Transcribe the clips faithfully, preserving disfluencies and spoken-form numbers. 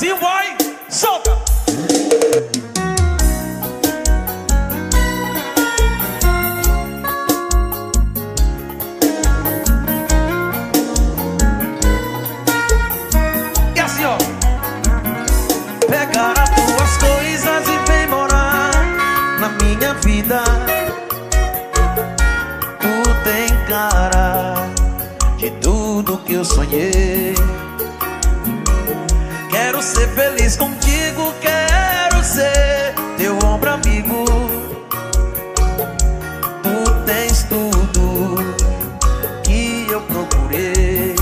vozinho, vai, solta. E assim, ó. Pegar as tuas coisas e vem morar na minha vida. Tu tem cara de tudo que eu sonhei. Quero ser feliz contigo, quero ser teu ombro amigo. Tu tens tudo que eu procurei.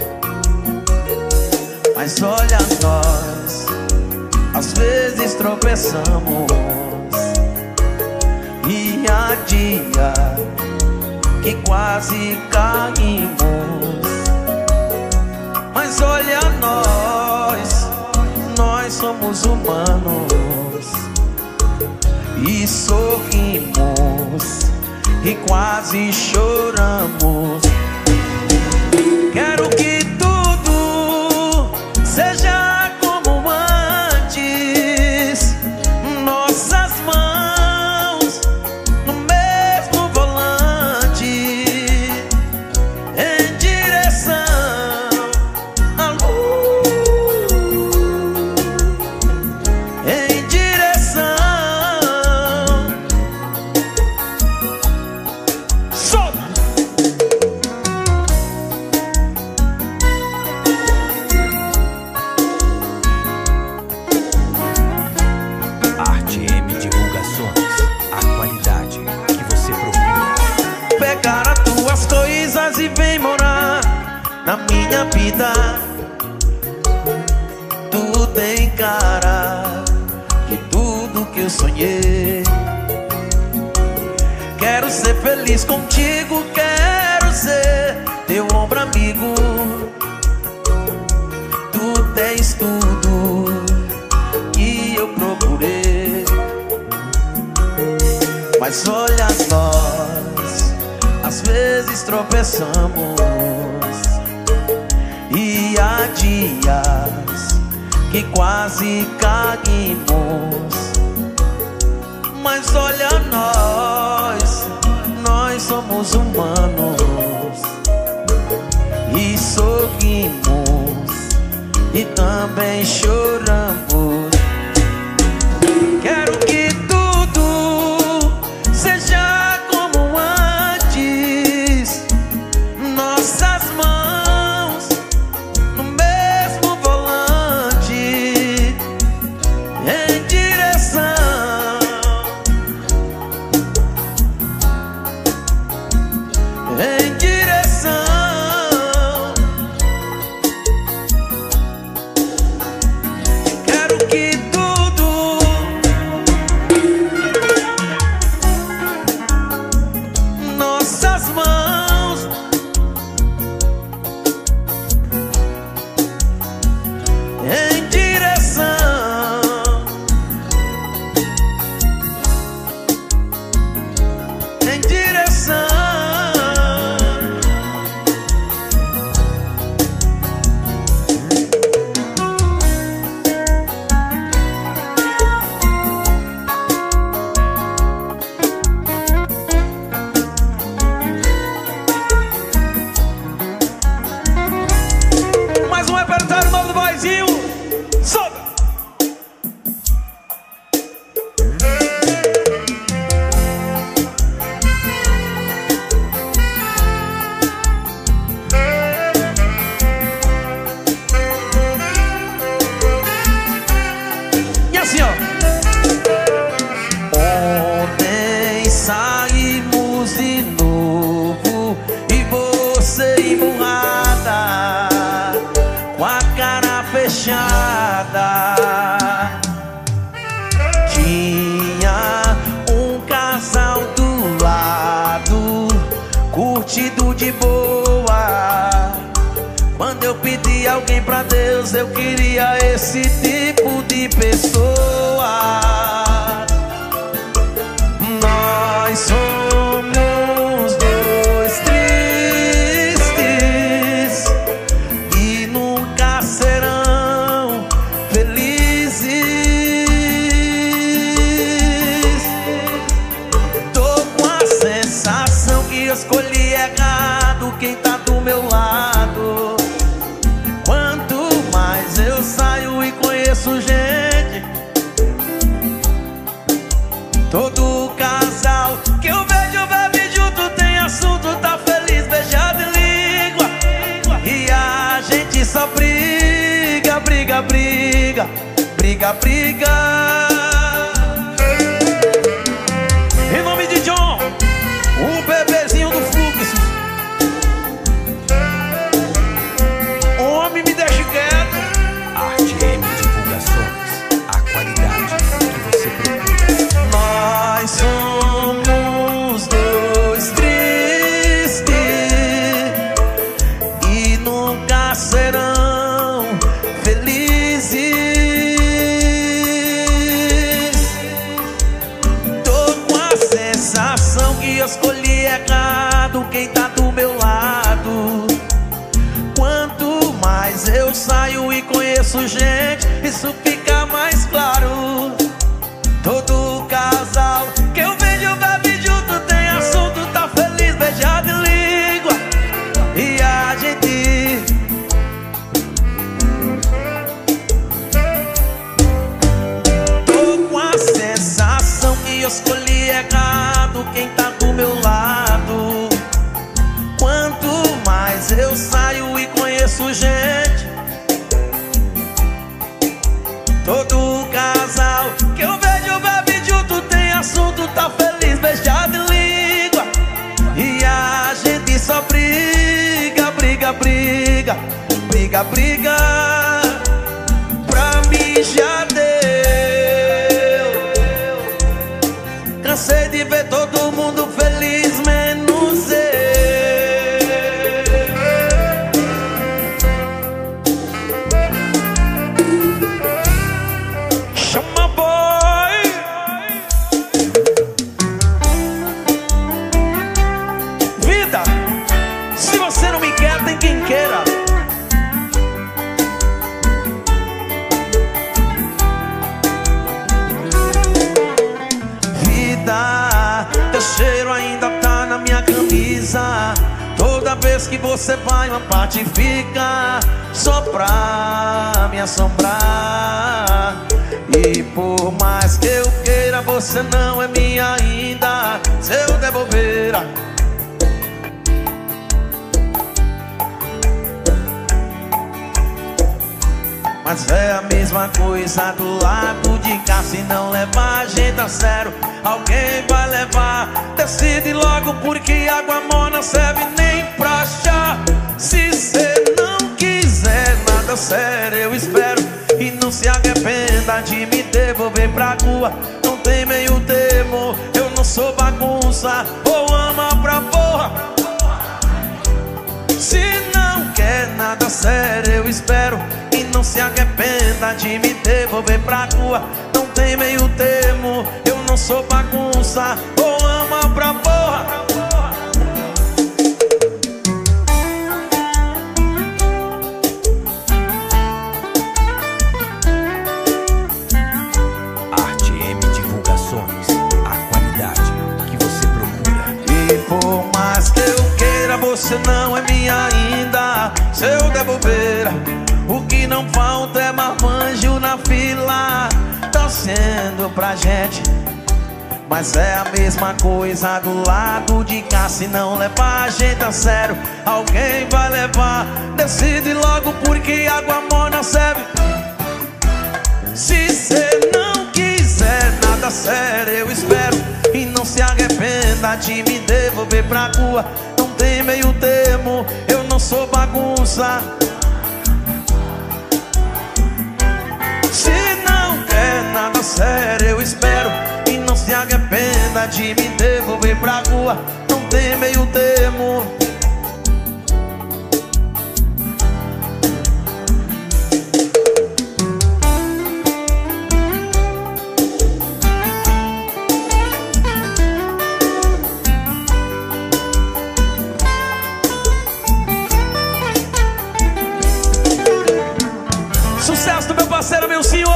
Mas olha nós, às vezes tropeçamos e há dia que quase caímos. Mas olha nós, nós somos humanos e sorrimos e quase choramos. Quero que tudo seja como antes, nossas mãos no mesmo volante, em direção à luz, em direção. Solta! Arte M Divulgações, a qualidade que você procura. Pegar as tuas coisas e vem morar na minha vida. Tu tem cara de tudo que eu sonhei. Quero ser feliz contigo, quero ser teu ombro amigo. Tu tens tudo que eu procurei. Mas olha nós, às vezes tropeçamos e há dias que quase caímos. Mas olha nós, nós somos humanos e sorrimos e também choramos. Quero que tudo seja como antes, nossas mãos no mesmo volante, em direção em direção. Quero que tudo nossas mãos em direção em direção. Mais um repertório novo do vozinho. Solta! E assim, ó. Ontem saímos de novo e você emburrada, com a cara fechada. Tinha um casal do lado, curtido de boa. Quando eu pedi alguém pra Deus, eu queria esse tipo de pessoa. Nós somos dois tristes e nunca serão felizes. conheço gente. Todo casal que eu vejo bebe junto, tem assunto, tá feliz, beijado em língua. E a gente só briga, briga, briga, briga, briga. Em nome de John, o bebezinho do fluxo. Homem, me deixa quieto. Arte M Divulgações, a qualidade que você procura. Nós somos dois tristes e nunca serão felizes. Tô com a sensação que eu escolhi errado quem tá do meu lado. Quanto mais eu saio e conheço gente, isso fica mais claro. Todo casal que eu vejo bebe junto, tem assunto, tá feliz, beijado em língua. E a gente tô com a sensação que eu escolhi errado quem tá do meu lado. Quanto mais eu saio e conheço gente, todo casal que eu vejo bebe junto, tem assunto, tá feliz, beijado em língua. E a gente só briga, briga, briga, briga, briga. Pra mim já deu. Cansei de ver todo mundo feliz, menos eu. Chama boy. Vida, se você não me quer, tem quem queira. Vida, teu cheiro ainda tá na minha camisa. Toda vez que você vai, uma parte fica só pra me assombrar. E por mais que eu queira, você não é minha ainda. Se eu devolver, mas é a mesma coisa do lado de cá. Se não levar a gente a sério, alguém vai levar. Decide logo, porque água morna serve nem pra chá. Se cê não quiser nada sério, eu espero. E não se arrependa de me devolver pra rua. Não tem meio termo, eu não sou bagunça. Ou ama pra porra. Se não quer nada sério, eu espero. E não se arrependa de me devolver pra rua. Não tem meio termo, eu não sou bagunça. Ou ama pra porra. Arte M Divulgações, a qualidade que você procura. E por mais que eu queira, você não é minha ainda. Se eu devolver, o que não falta é marmanjo na fila, torcendo pra gente. Mas é a mesma coisa do lado de cá. Se não levar a gente a sério, alguém vai levar. Decide logo, porque água morna serve. Se cê não quiser nada sério, eu espero. E não se arrependa de me devolver pra rua. Não tem meio termo, eu não sou bagunça. Se não quer nada sério, eu espero. E não se arrependa de me devolver pra rua. Não tem meio termo. Sucesso do meu parceiro, meu senhor.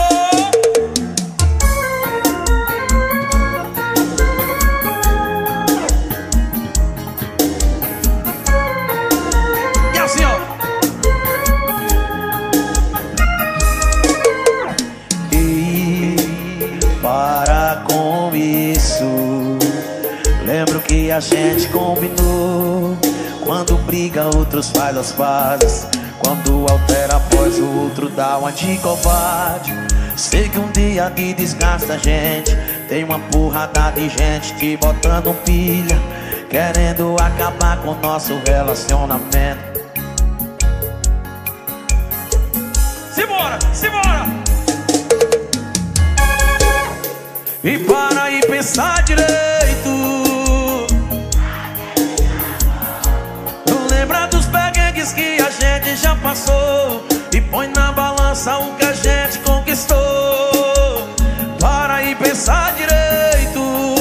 E assim, ó. a gente combinou. Quando briga, outros faz as pazes. Quando altera a voz, o outro dá uma de covarde. Sei que um dia que desgasta a gente, tem uma porrada de gente te botando pilha, querendo acabar com o nosso relacionamento. Simbora, simbora! E para e pensar direito. Não lembra dos perrengues que a gente já passou, e põe na balança o que a gente conquistou. Para e pensar direito.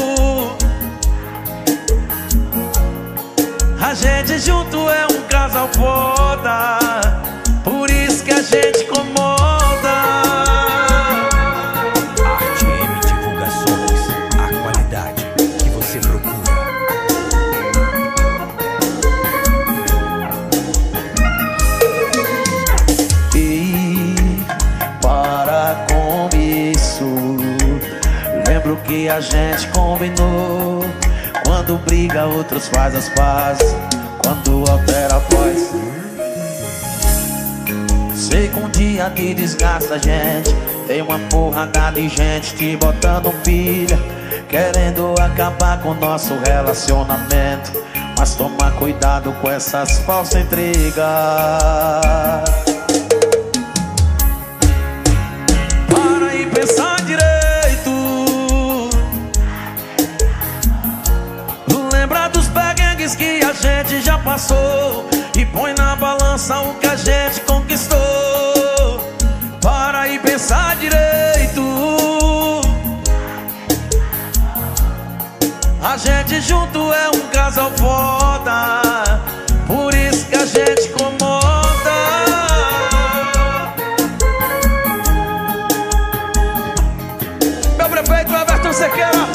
A gente junto é um casal foda, por isso que a gente incomoda. Arte M Divulgações, a qualidade que você procura. E para com isso, lembro que a gente combinou. Quando briga, outros faz as pazes. Quando altera a voz, sei que um dia que desgasta a gente, tem uma porrada de gente te botando pilha, querendo acabar com o nosso relacionamento. Mas toma cuidado com essas falsas intrigas. Para e pensar direito. Lembra dos perrengues que a gente já passou, e põe na balança o que a gente conquistou. Para e pensar direito. A gente junto é um casal foda, por isso que a gente incomoda. Meu prefeito Everton Sequeira,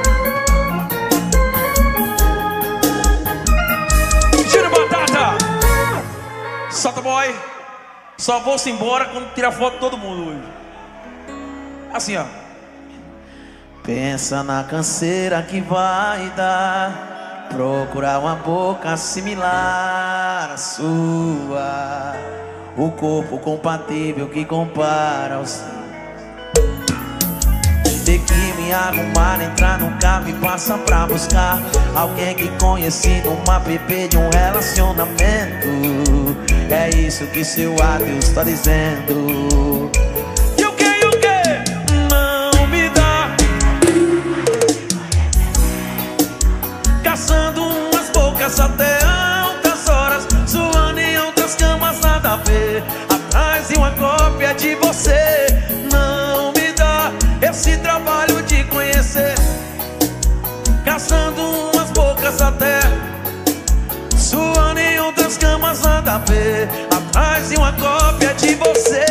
Giro Batata, solta boy. Só vou-se embora quando tirar foto de todo mundo hoje. Assim, ó. Pensa na canseira que vai dar procurar uma boca similar à sua, o corpo compatível que compara ao seu. Ter que me arrumar, entrar no carro e passar pra buscar alguém que conheci numa app de um relacionamento. É isso que seu adeus tá dizendo. E o que, e o que? Não me dá. Caçando umas bocas até altas horas, suando em outras camas, nada a ver. Atrás de uma cópia de você. Não me dá esse trabalho de conhecer. Caçando umas bocas até, suando em outras camas, nada a ver. Atrás de uma cópia de você.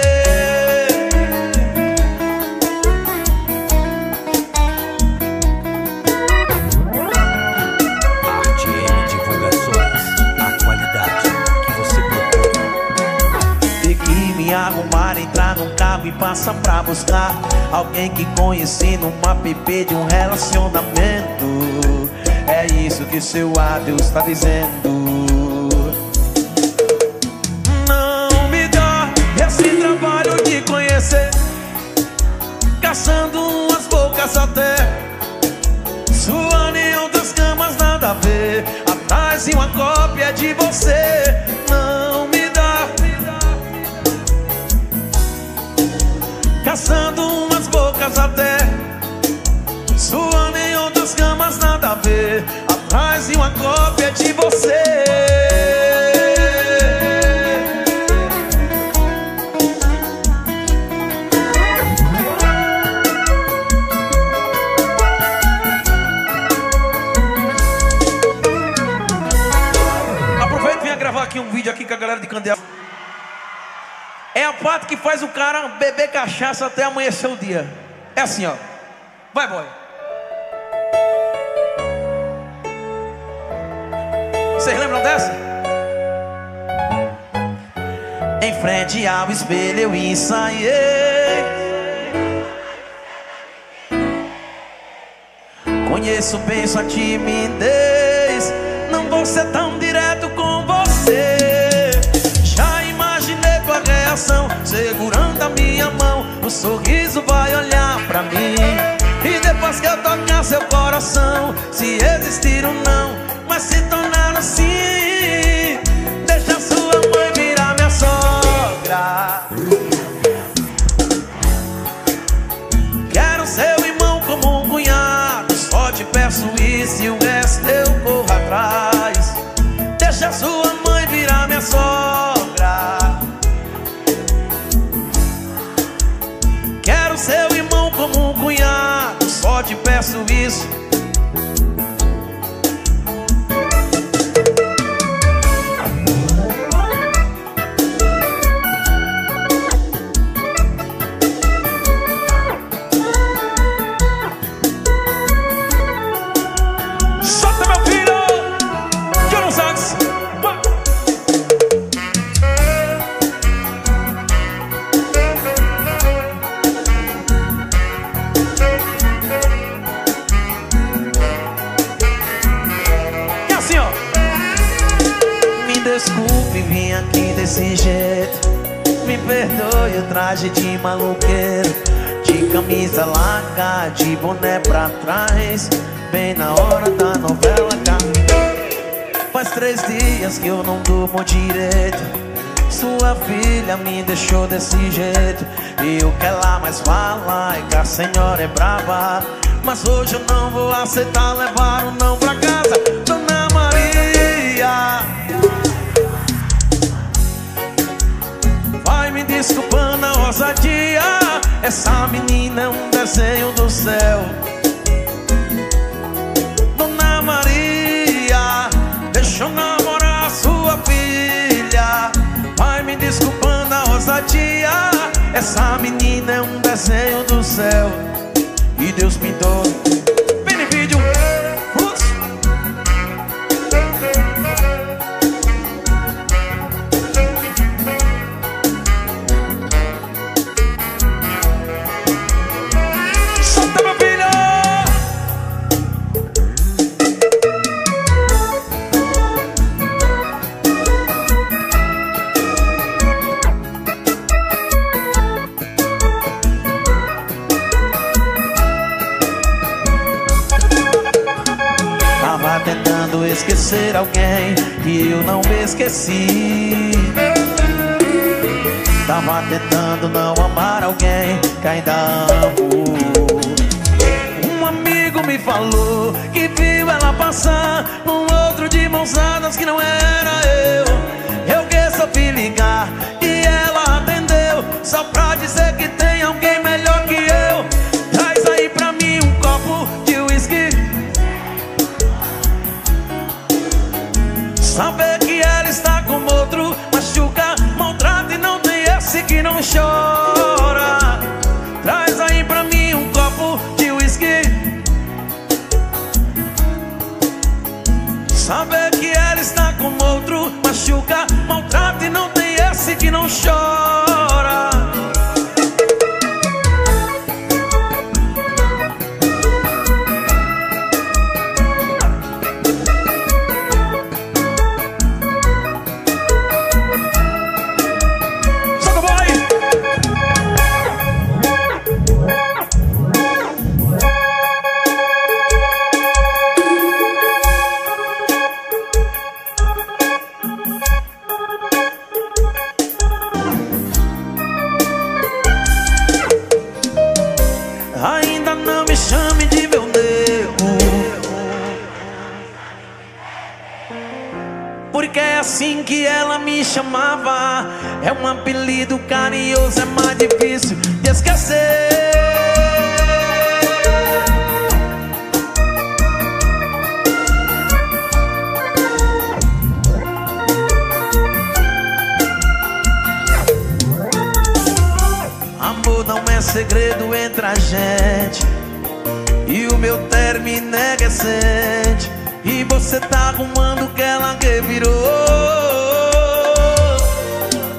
Arte M Divulgações, a qualidade que você procura. Ter que me arrumar, entrar num carro e passar pra buscar alguém que conheci numa app de um relacionamento. É isso que seu adeus tá dizendo. Não me dá esse trabalho de conhecer. Caçando umas bocas até, suando em outras camas, nada a ver. Atrás de uma cópia de você. Não me dá. Caçando umas bocas até, suando em outras camas, nada a ver. Atrás de uma cópia de você. Aproveita e venha gravar aqui um vídeo aqui com a galera de Candeal. É a parte que faz o cara beber cachaça até amanhecer o dia. É assim, ó. Vai, boy. Vocês lembram dessa? Em frente ao espelho eu ensaiei conheço bem sua timidez. Não vou ser tão direto com você. Já imaginei tua reação, segurando a minha mão. O sorriso vai olhar pra mim, e depois que eu tocar seu coração, se existir ou não, mas se tornar assim. Deixa sua mãe virar minha sogra. Quero seu irmão como um cunhado, só te peço isso e o resto eu corro atrás. Deixa sua mãe virar minha sogra. Quero seu irmão como um cunhado, só te peço isso. Solta, meu filho! John Santos! E assim, ó. Me desculpe, vim aqui desse jeito. Me perdoe o traje de maluqueiro, de camisa larga, de boné pra trás, bem na hora da novela. Faz três dias que eu não durmo direito. Sua filha me deixou desse jeito, e o que ela mais fala é que a senhora é brava. Mas hoje eu não vou aceitar levar um não pra casa. Dona Maria, vai me desculpando a ousadia. Essa menina é um desenho do céu. Dona Maria, deixa eu namorar a sua filha. Vai me desculpando a ousadia. Essa menina é um desenho do céu, e Deus pintou. Vem no vídeo. Ups. Solta, meu filho! Tava tentando esquecer alguém que eu não esqueci. Tava tentando não amar alguém que ainda amo. Um amigo me falou que viu ela passar num outro de mãos dadas que não era eu. Eu resolvi ligar e ela atendeu, só pra dizer que tem alguém melhor que eu. Traz aí pra mim um copo de uísque. Saber que ela está com outro machuca, maltrata, e não tem esse que não chora. Traz aí pra mim um copo de uísque. Saber que ela está com outro machuca, maltrata, e não tem esse que não chora. Ainda não me chame de meu nego, porque é assim que ela me chamava. É um apelido carinhoso, é mais difícil de esquecer. Amor não é segredo entre a gente, e o meu término é recente, e você tá arrumando que ela revirou.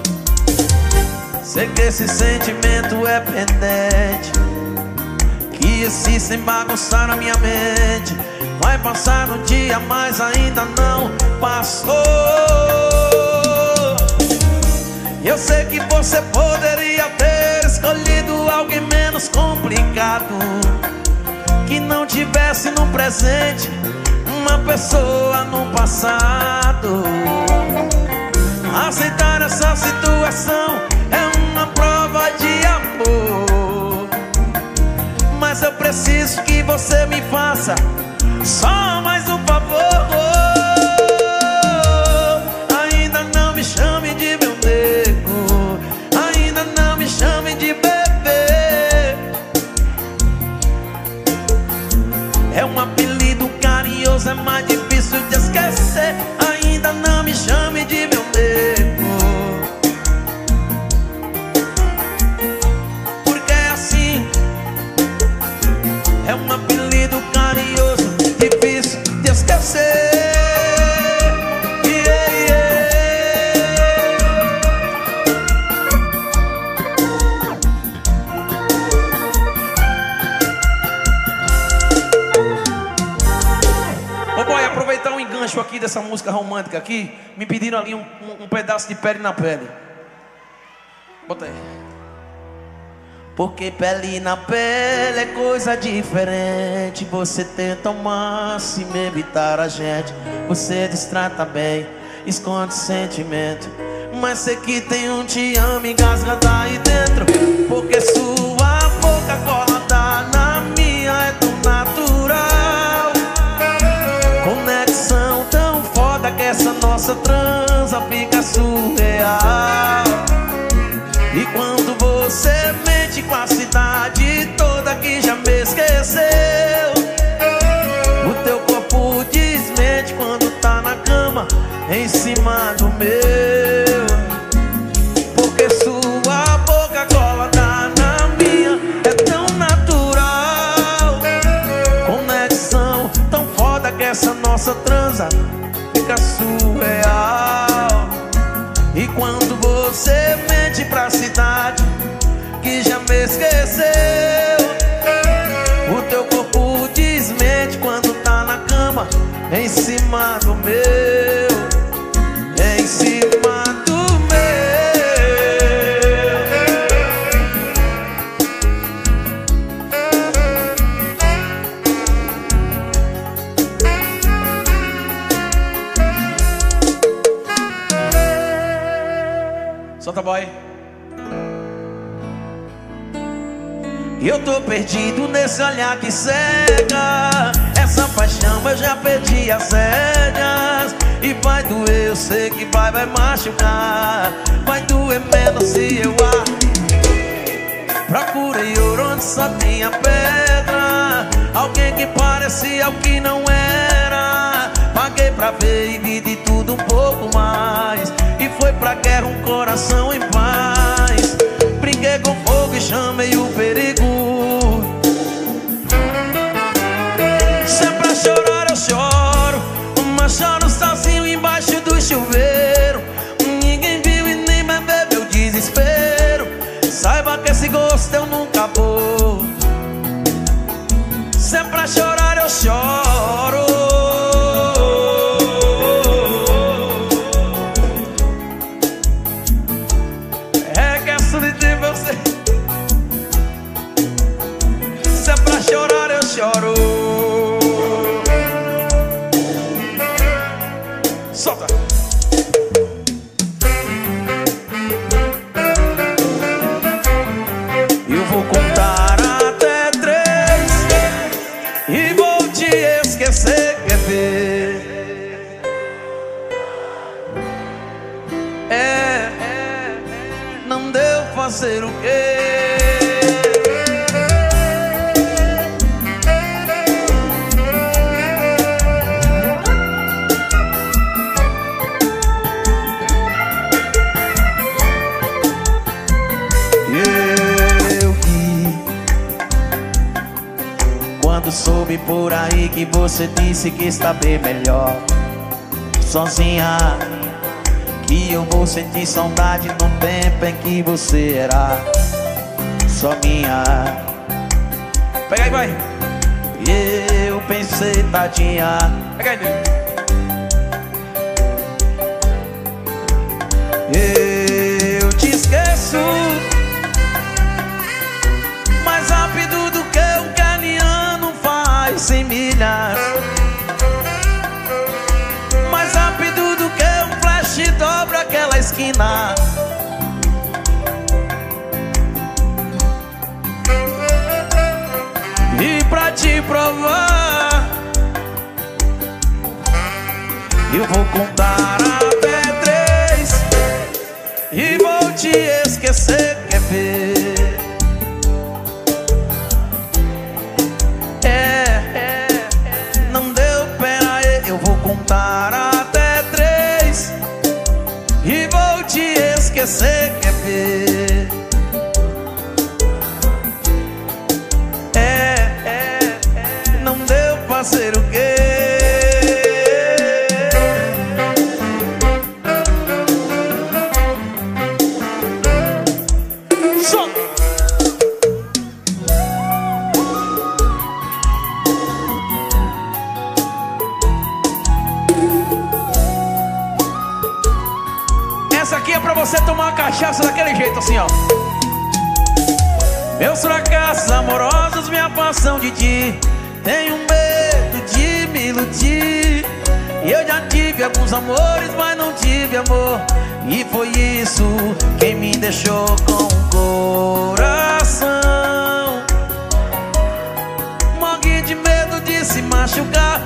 Sei que esse sentimento é pendente, que dia se sem bagunçar a minha mente. Vai passar um dia, mas ainda não passou. Eu sei que você poderia ter escolhido alguém menos complicado, que não tivesse no presente uma pessoa no passado. Aceitar essa situação é uma prova de amor, mas eu preciso que você me faça só mais um favor. Ainda não me chame de meu nego, ainda não me chame de bebê. É um apelido carinhoso, é mais difícil de esquecer. Ainda não me chame de meu nego, porque é assim. É um apelido carinhoso, difícil de esquecer. Yeah, yeah. Ô boy, aproveitar um engancho aqui dessa música romântica aqui. Me pediram ali um, um, um pedaço de Pele na Pele. Bota aí. Porque pele na pele é coisa diferente. Você tenta ao máximo evitar a gente. Você distrata bem, esconde sentimento, mas sei que tem um te amo engasgado aí dentro. Porque sua boca colada na minha é tão natural. Conexão tão foda que essa nossa transa fica surreal. E quando você mente com a cidade toda que já me esqueceu, o teu corpo desmente quando tá na cama em cima do meu. Porque sua boca colada na minha é tão natural. Conexão tão foda que essa nossa transa fica surreal. E quando você mente pra cidade que já me esqueceu, o teu corpo desmente quando tá na cama em cima do meu, em cima do Solta, boy. Eu tô perdido nesse olhar que cega. Essa paixão eu já perdi as rédeas. E vai doer, eu sei que vai, vai machucar. Vai doer menos se eu a procurei ouro onde só tinha pedra. Alguém que parecia o que não era. Paguei pra ver e vi de tudo um pouco mais. E foi pra guerra um coração em paz. Brinquei com fogo e chamei o perigo. Se é pra chorar eu choro, mas choro sozinho embaixo do chuveiro. Ninguém viu e nem me bebeu o desespero. Saiba que esse gosto eu nunca vou. Se é pra chorar eu choro. É que essa de você. Se é pra chorar eu choro. Solta. Eu vou contar até três e vou te esquecer, quer ver? É, não deu fazer o quê? Quando soube por aí que você disse que está bem melhor sozinha, que eu vou sentir saudade no tempo em que você era só minha. Pega aí, vai. Eu pensei, tadinha. Pega aí, nego. Eu te esqueço mais rápido do que um caniano faz cem milhas. Mais rápido do que um flash dobra aquela esquina. E pra te provar, eu vou contar até três e vou te esquecer, quer ver? É, é, é. Não deu, pera aí, eu vou contar até três e vou te esquecer, quer ver? É, é, é. Não deu pra ser o quê? Essa aqui é pra você tomar uma cachaça daquele jeito assim, ó. Meus fracassos amorosos me afastam de ti. Tenho medo de me iludir. E eu já tive alguns amores, mas não tive amor. E foi isso quem me deixou com o coração. Morri de medo de se machucar.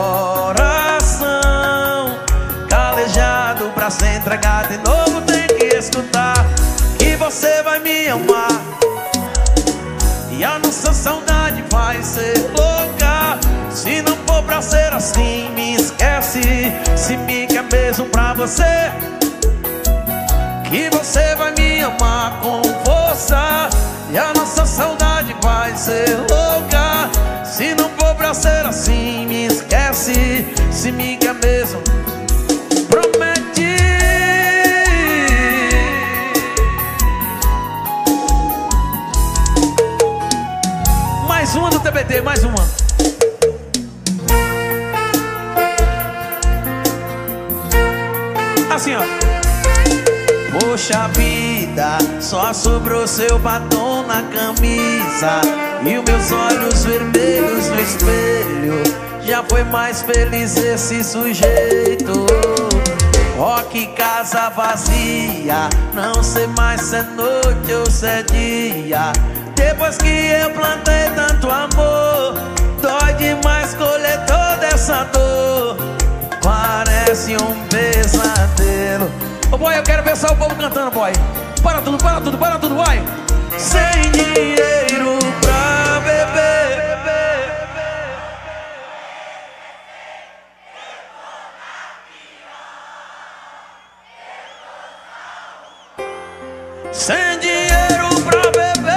Coração calejado pra se entregar de novo. Tem que escutar que você vai me amar. E a nossa saudade vai ser louca. Se não for pra ser assim, me esquece. Se me quer mesmo pra você, que você vai me amar com força. E a nossa saudade vai ser louca. Se não for pra ser assim, me esquece. Se me quer mesmo, promete. Mais uma do T B T, mais uma. Assim, ó. Poxa vida, só sobrou seu batom na camisa e os meus olhos vermelhos no espelho. Já foi mais feliz esse sujeito. Ó, que casa vazia, não sei mais se é noite ou se é dia. Depois que eu plantei tanto amor, dói demais colher toda essa dor. Parece um pesadelo. Ô, boy, eu quero ver só o povo cantando, boy. Para tudo, para tudo, para tudo, boy. Sem dinheiro pra beber. Sem dinheiro pra beber.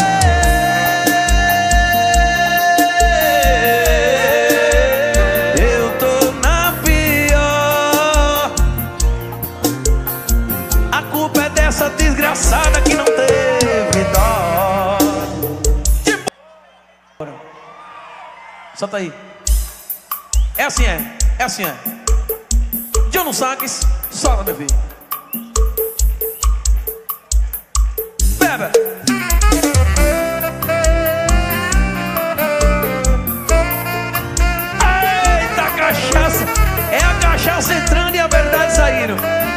Eu tô na pior. A culpa é dessa desgraçada que não teve dó. Solta aí. É assim, é. É assim, é. John no saques. Solta, meu filho. Bebe. Eita, cachaça. É a cachaça entrando e a verdade saindo.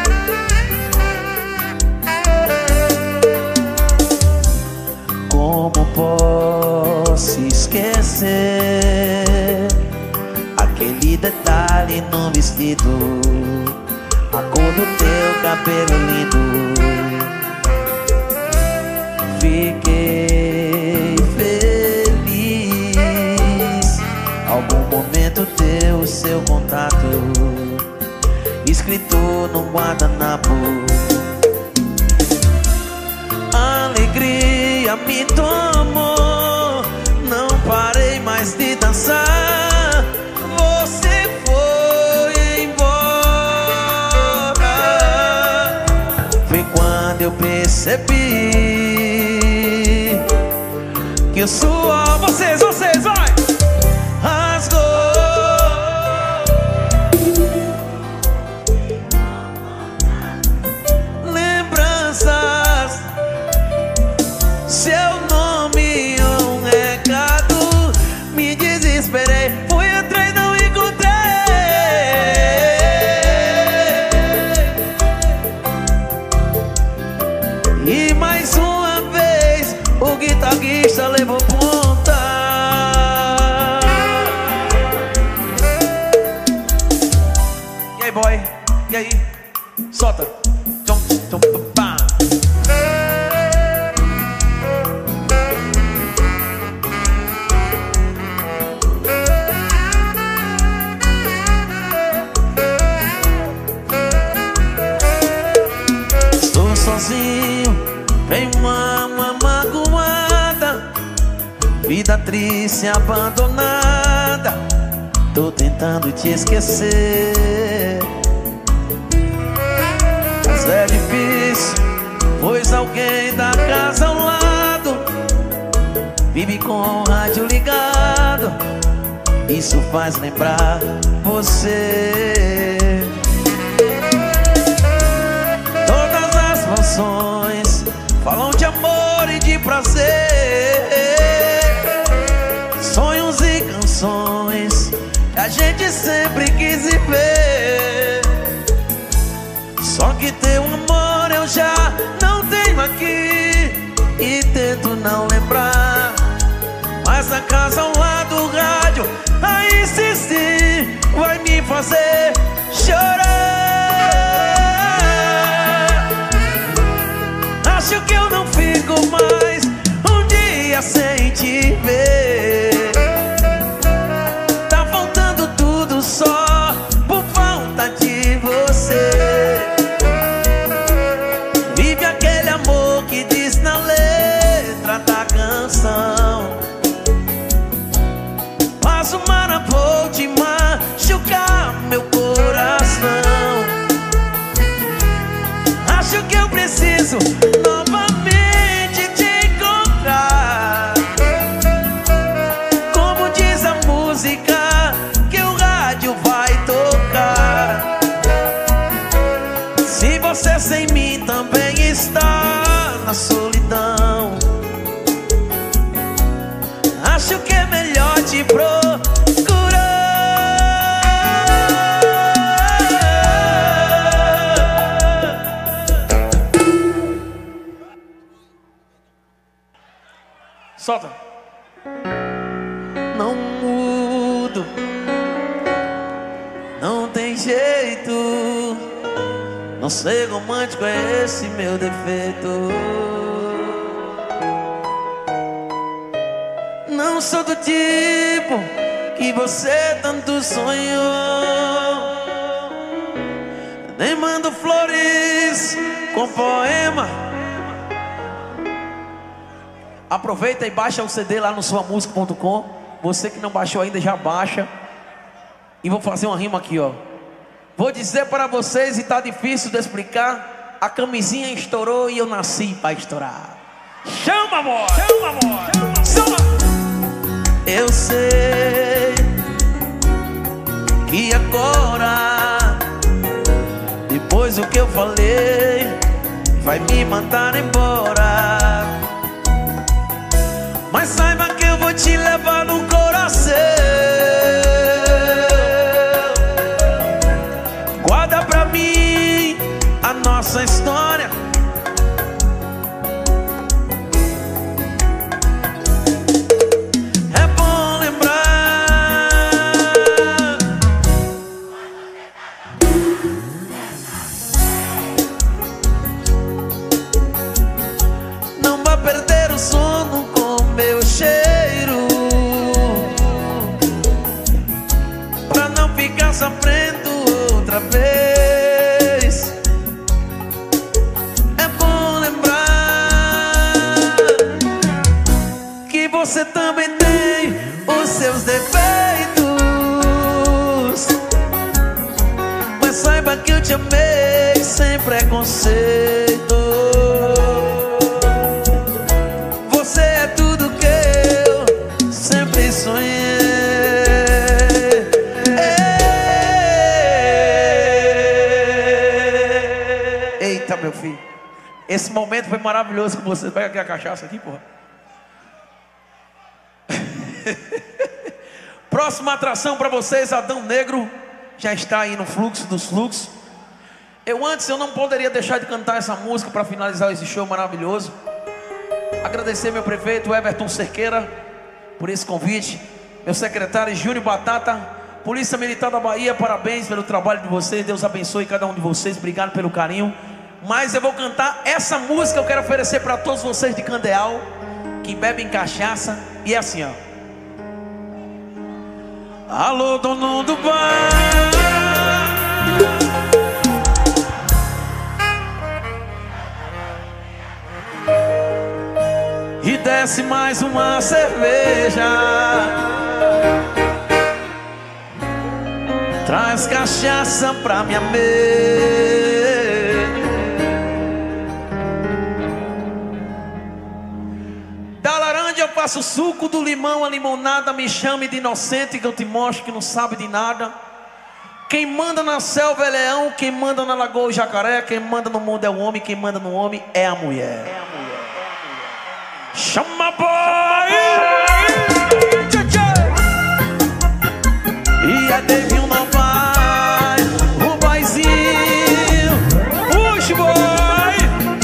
Como posso esquecer aquele detalhe no vestido, a cor do teu cabelo lindo. Fiquei feliz. Algum momento deu o seu contato escrito no guardanapo. Alegria me tomou, não parei mais de dançar. Você foi embora. Foi quando eu percebi que o suor, vocês, vocês, Vida triste, abandonada, tô tentando te esquecer. Mas é difícil, pois alguém da casa ao lado vive com o rádio ligado. Isso faz lembrar você. Todas as canções falam de amor e de prazer, sonhos e canções que a gente sempre quis viver. Só que teu amor eu já não tenho aqui e tento não lembrar. Mas a casa ao lado do rádio, aí sim, sim, vai me fazer chorar. Acho que eu não fico mais um dia sem te ver. Tá faltando tudo só por falta de você. Vive aquele amor que diz na letra da canção. Mas o mar vou te machucar meu coração. Acho que eu preciso novamente te encontrar. Como diz a música que o rádio vai tocar. Se você sem mim também está na solidão, acho que é melhor te procurar. Solta. Não mudo, não tem jeito. Não ser romântico é esse meu defeito. Não sou do tipo que você tanto sonhou. Nem mando flores com poema. Aproveita e baixa o C D lá no sua música ponto com. Você que não baixou ainda, já baixa. E vou fazer uma rima aqui, ó. Vou dizer para vocês, e tá difícil de explicar. A camisinha estourou e eu nasci pra estourar. Chama, amor! Chama, amor! Chama! Eu sei que agora, depois do que eu falei, vai me mandar embora. Mas saiba que eu vou te levar no coração. Guarda pra mim a nossa história. É bom lembrar. Não vai perder o sono com meu cheiro, pra não ficar sofrendo outra vez. É bom lembrar que você também tem os seus defeitos. Mas saiba que eu te amei sem preconceito. Você é tudo que eu sempre sonhei. Eita, meu filho, esse momento foi maravilhoso com você. Pega aqui a cachaça aqui, porra. Próxima atração para vocês, Adão Negro. Já está aí no fluxo dos fluxos. Eu antes, eu não poderia deixar de cantar essa música para finalizar esse show maravilhoso. Agradecer meu prefeito Everton Cerqueira por esse convite, meu secretário Júnior Batata, Polícia Militar da Bahia, parabéns pelo trabalho de vocês. Deus abençoe cada um de vocês, obrigado pelo carinho. Mas eu vou cantar essa música, eu quero oferecer para todos vocês de Candeal que bebem cachaça. E é assim, ó. Alô, dono do bar, e desce mais uma cerveja. Traz cachaça pra minha mesa. Da laranja eu faço suco, do limão a limonada. Me chame de inocente que eu te mostro que não sabe de nada. Quem manda na selva é leão, quem manda na lagoa é jacaré. Quem manda no mundo é o homem, quem manda no homem é a mulher. É a mulher. Chama boy! E a Devinho não vai, o boyzinho, puxa boy!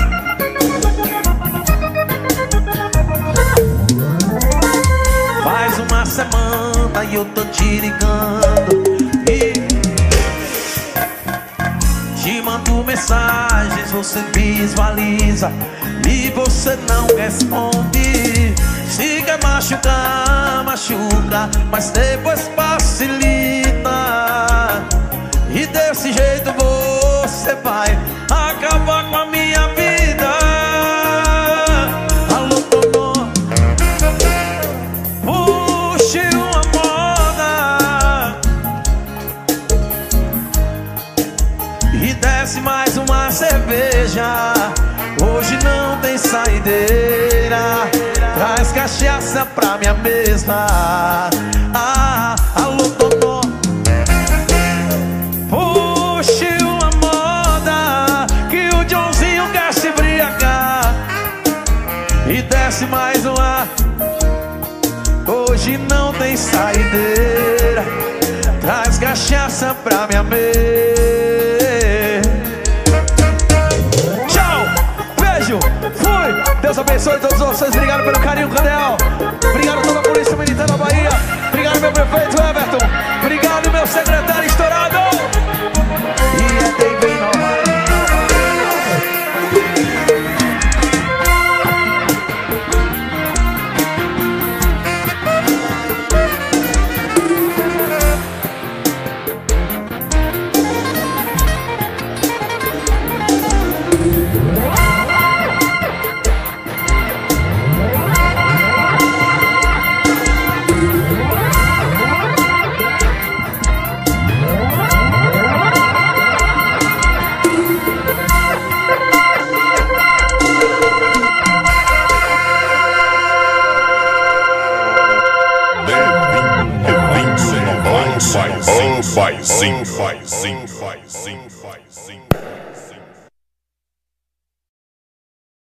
Faz uma semana e eu tô te ligando e te mando mensagens, você visualiza e você não responde. Se quer machucar, machuca, mas depois facilita. E desse jeito você vai acabar com a minha vida. Alô, Tonô, puxe uma moda e desce mais uma cerveja. Hoje não tem saideira. Traz cachaça pra minha mesa. Ah, alô, Tonô, puxe uma moda que o Joãozinho quer se embriagar. E desce mais uma. Hoje não tem saideira. Traz cachaça pra minha mesa. Fui! Deus abençoe todos vocês. Obrigado pelo carinho, Canel. Obrigado a toda a polícia militar da Bahia. Obrigado meu prefeito Everton. Obrigado meu secretário estourado. E é bem normal. Vai sim, vai sim, vai sim, vai sim, vai sim.